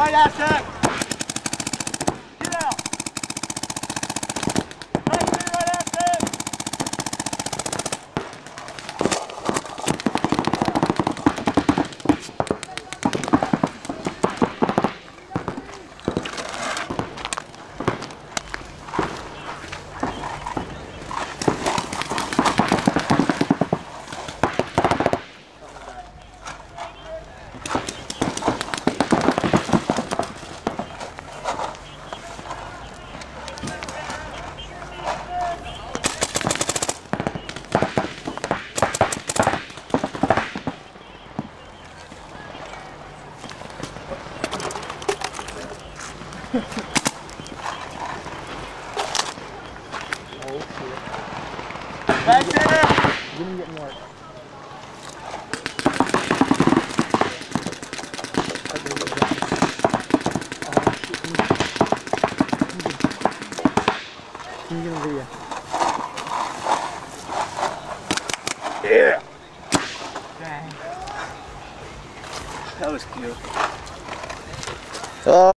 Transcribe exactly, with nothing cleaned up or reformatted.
Right after. Get out. Right to right after. Back there! Didn't get more. Can you get a video? Yeah! Dang. That was cute. Oh.